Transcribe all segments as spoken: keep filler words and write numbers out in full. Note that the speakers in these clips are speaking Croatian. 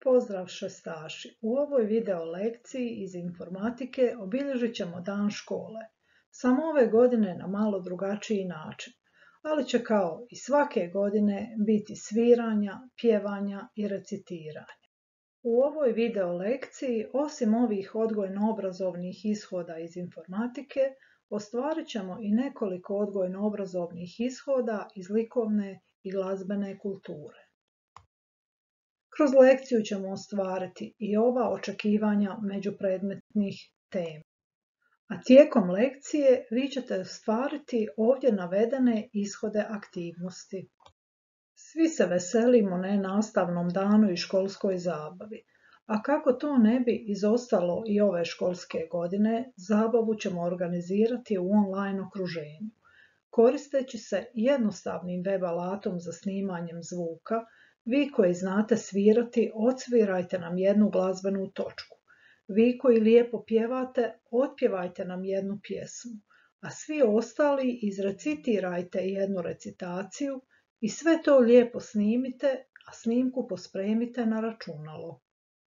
Pozdrav šestaši! U ovoj video lekciji iz informatike obilježit ćemo dan škole. Samo ove godine na malo drugačiji način, ali će kao i svake godine biti sviranja, pjevanja i recitiranja. U ovoj video lekciji, osim ovih odgojno-obrazovnih ishoda iz informatike, ostvarit ćemo i nekoliko odgojno-obrazovnih ishoda iz likovne i glazbene kulture. Kroz lekciju ćemo ostvariti i ova očekivanja međupredmetnih tema. A tijekom lekcije vi ćete ostvariti ovdje navedene ishode aktivnosti. Svi se veselimo nenastavnom danu i školskoj zabavi, a kako to ne bi izostalo i ove školske godine, zabavu ćemo organizirati u online okruženju, koristeći se jednostavnim web alatom za snimanjem zvuka. Vi koji znate svirati, odsvirajte nam jednu glazbenu točku. Vi koji lijepo pjevate, otpjevajte nam jednu pjesmu, a svi ostali izrecitirajte jednu recitaciju i sve to lijepo snimite, a snimku pospremite na računalo.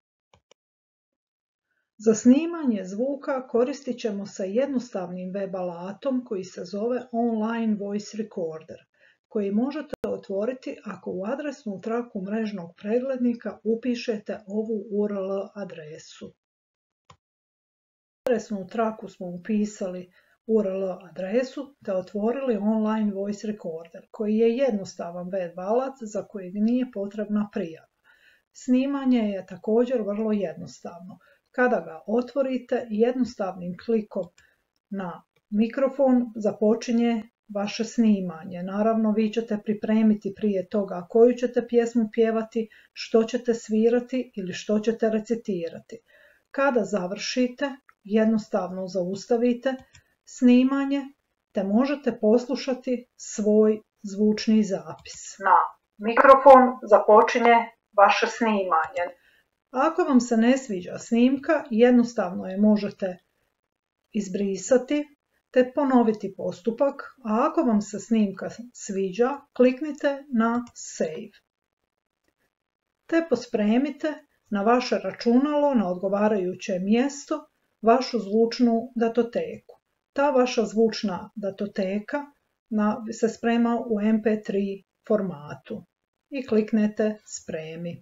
Za snimanje zvuka koristit ćemo se jednostavnim web alatom koji se zove Online Voice Recorder, koji možete otvoriti ako u adresnu traku mrežnog preglednika upišete ovu U R L adresu. U adresnu traku smo upisali U R L adresu te otvorili Online Voice Recorder, koji je jednostavan web alat za kojeg nije potrebna prijava. Snimanje je također vrlo jednostavno. Kada ga otvorite, jednostavnim klikom na mikrofon započinje vaše snimanje. Naravno, vi ćete pripremiti prije toga koju ćete pjesmu pjevati, što ćete svirati ili što ćete recitirati. Kada završite, jednostavno zaustavite snimanje te možete poslušati svoj zvučni zapis. Na mikrofon započinje vaše snimanje. Ako vam se ne sviđa snimka, jednostavno je možete izbrisati te ponoviti postupak, a ako vam se snimka sviđa, kliknite na Save. Te pospremite na vaše računalo na odgovarajuće mjesto vašu zvučnu datoteku. Ta vaša zvučna datoteka se sprema u M P tri formatu i kliknete Spremi.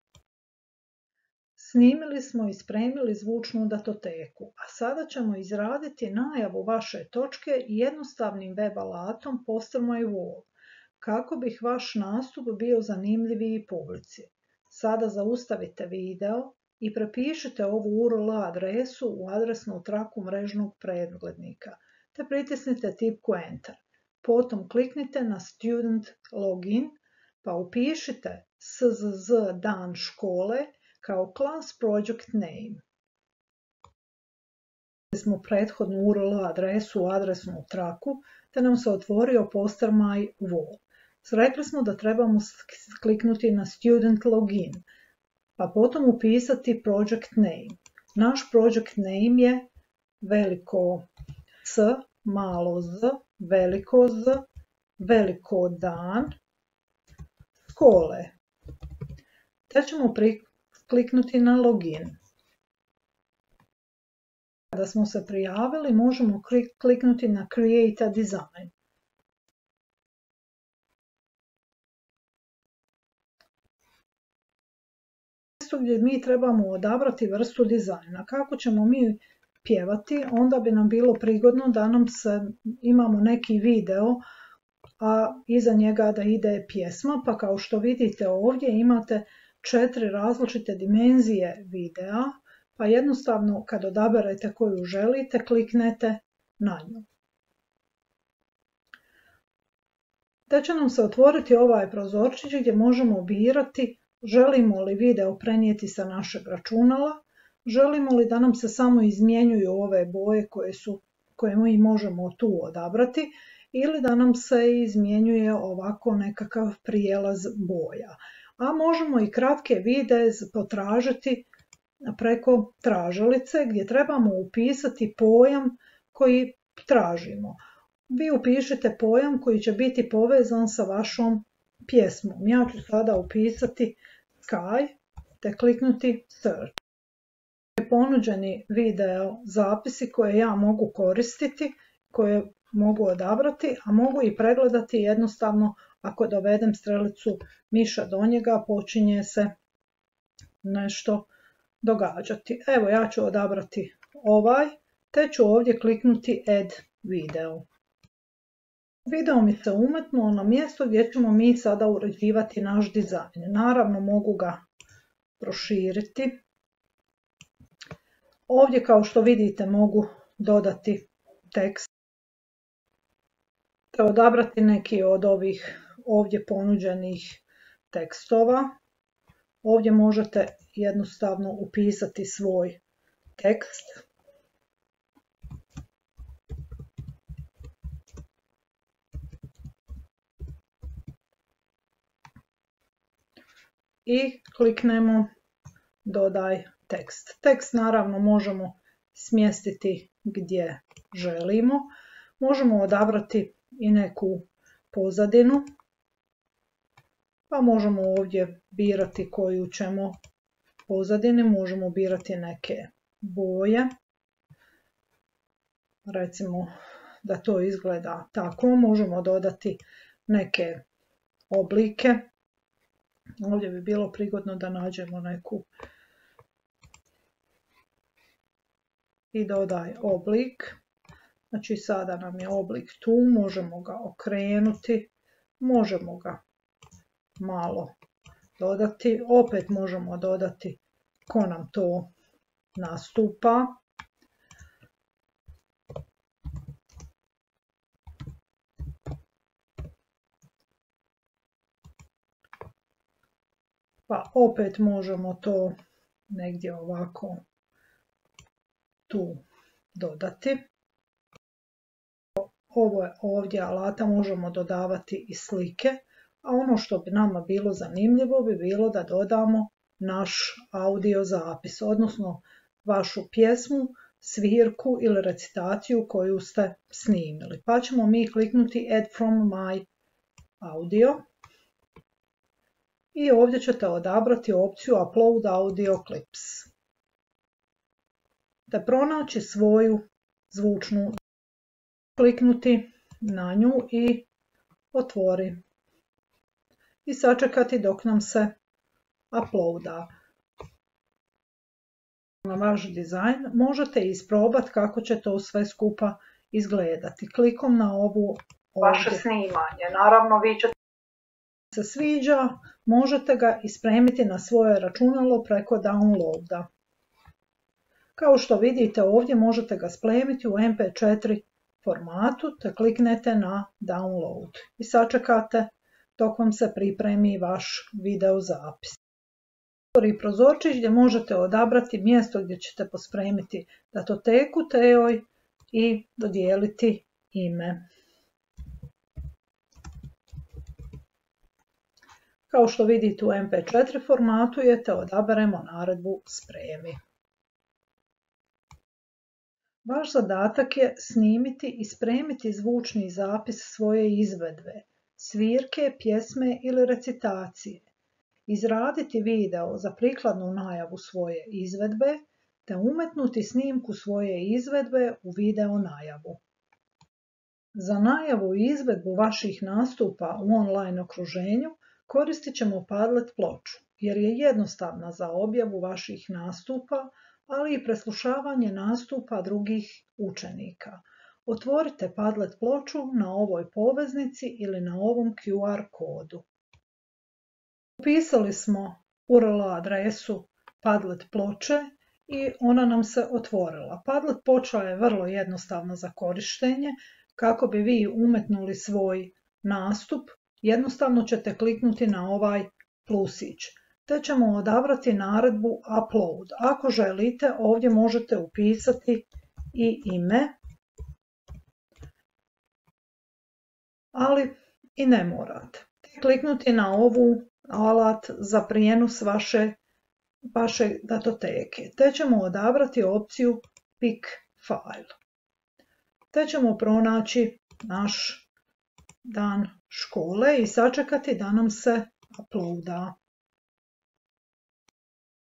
Snimili smo i spremili zvučnu datoteku, a sada ćemo izraditi najavu vaše točke jednostavnim web alatom Poster My Wall, kako bi vaš nastup bio zanimljiviji publici. Sada zaustavite video i prepišite ovu U R L adresu u adresnu traku mrežnog preglednika, te pritisnite tipku Enter. Potom kliknite na Student Login, pa upišite S Z Z dan škole kao Class Project Name. Smo prethodnu U R L adresu u adresnu traku, te nam se otvorio Poster My Wall. Rekli smo da trebamo kliknuti na Student Login, pa potom upisati Project Name. Naš Project Name je veliko C, malo z, veliko z, veliko dan, škole. Te ćemo kliknuti na Login. Kada smo se prijavili, možemo kliknuti na Create a Design. Mjesto gdje mi trebamo odabrati vrstu dizajna. Kako ćemo mi pjevati, onda bi nam bilo prigodno da nam se, imamo neki video, a iza njega da ide pjesma, pa kao što vidite ovdje imate četiri različite dimenzije videa, pa jednostavno kad odaberete koju želite, kliknete na nju. Te će nam se otvoriti ovaj prozorčić gdje možemo birati želimo li video prenijeti sa našeg računala, želimo li da nam se samo izmjenjuju ove boje koje, su, koje mi možemo tu odabrati, ili da nam se izmjenjuje ovako nekakav prijelaz boja. A možemo i kratke videe potražiti preko tražilice gdje trebamo upisati pojam koji tražimo. Vi upišite pojam koji će biti povezan sa vašom pjesmom. Ja ću sada upisati Sky te kliknuti Search. Ponuđeni video zapisi koje ja mogu koristiti, koje mogu odabrati, a mogu i pregledati jednostavno ako dovedem strelicu miša do njega, počinje se nešto događati. Evo, ja ću odabrati ovaj, te ću ovdje kliknuti Add video. Video mi se umetnuo na mjesto gdje ćemo mi sada uređivati naš dizajn. Naravno, mogu ga proširiti. Ovdje, kao što vidite, mogu dodati tekst te odabrati neki od ovih ovdje ponuđenih tekstova. Ovdje možete jednostavno upisati svoj tekst. I kliknemo dodaj tekst. Tekst naravno možemo smjestiti gdje želimo. Možemo odabrati i neku pozadinu. Pa možemo ovdje birati koju ćemo pozadini. Možemo birati neke boje. Recimo da to izgleda tako. Možemo dodati neke oblike. Ovdje bi bilo prigodno da nađemo neku i dodaj oblik. Znači sada nam je oblik tu, možemo ga okrenuti, možemo ga malo dodati, opet možemo dodati ko nam to nastupa. Pa opet možemo to negdje ovako tu dodati. Ovo je ovdje alata, možemo dodavati i slike, a ono što bi nama bilo zanimljivo bi bilo da dodamo naš audio zapis, odnosno vašu pjesmu, svirku ili recitaciju koju ste snimili. Pa ćemo mi kliknuti Add from my audio. I ovdje ćete odabrati opciju Upload audio clips. Te pronaći svoju zvučnu, kliknuti na nju i otvori. I sačekati dok nam se uploada. Na vaš dizajn možete isprobati kako će to sve skupa izgledati. Klikom na ovu vaše snimanje. Naravno, vi ćete se sviđa, možete ga ispremiti na svoje računalo preko downloada. Kao što vidite ovdje možete ga spremiti u em pe četiri formatu, te kliknete na download i sačekate dok vam se pripremi vaš video zapis. I prozorčić gdje možete odabrati mjesto gdje ćete pospremiti datoteku Teoj i dodijeliti ime. Kao što vidite u em pe četiri formatu je, te odaberemo naredbu spremi. Vaš zadatak je snimiti i spremiti zvučni zapis svoje izvedbe, svirke, pjesme ili recitacije. Izraditi video za prikladnu najavu svoje izvedbe, te umetnuti snimku svoje izvedbe u video najavu. Za najavu i izvedbu vaših nastupa u online okruženju koristit ćemo Padlet ploču, jer je jednostavna za objavu vaših nastupa, ali i preslušavanje nastupa drugih učenika. Otvorite Padlet ploču na ovoj poveznici ili na ovom Q R kodu. Upisali smo U R L adresu Padlet ploče i ona nam se otvorila. Padlet ploča je vrlo jednostavna za korištenje. Kako bi vi umetnuli svoj nastup, jednostavno ćete kliknuti na ovaj plusić, te ćemo odabrati naredbu Upload. Ako želite, ovdje možete upisati i ime, ali i ne morate. Kliknuti na ovu alat za prijenos vaše, vaše datoteke, te ćemo odabrati opciju Pick File. Te ćemo pronaći naš dan škole i sačekati da nam se uploada.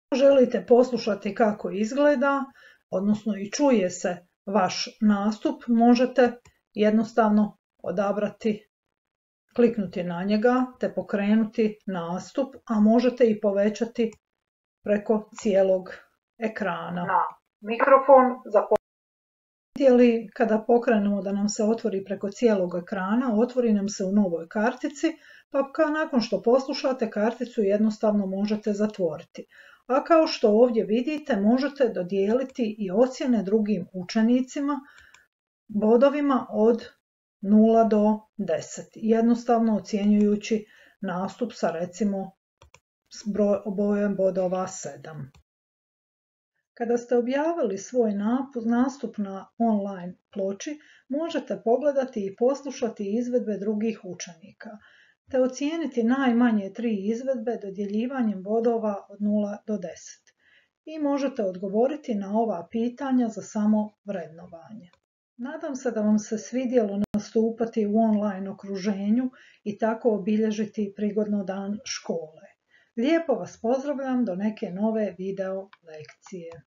Želite poslušati kako izgleda, odnosno i čuje se vaš nastup, možete jednostavno odabrati, kliknuti na njega te pokrenuti nastup, a možete i povećati preko cijelog ekrana. Na mikrofon za vidjeli kada pokrenemo da nam se otvori preko cijelog ekrana, otvori nam se u novoj kartici, pa nakon što poslušate karticu jednostavno možete zatvoriti. A kao što ovdje vidite, možete dodijeliti i ocjene drugim učenicima bodovima od nula do deset, jednostavno ocjenjujući nastup sa recimo s brojem bodova sedam. Kada ste objavili svoj nastup na online ploči, možete pogledati i poslušati izvedbe drugih učenika, te ocijeniti najmanje tri izvedbe dodjeljivanjem bodova od nula do deset. I možete odgovoriti na ova pitanja za samo vrednovanje. Nadam se da vam se svidjelo nastupati u online okruženju i tako obilježiti prigodno dan škole. Lijepo vas pozdravljam do neke nove video lekcije.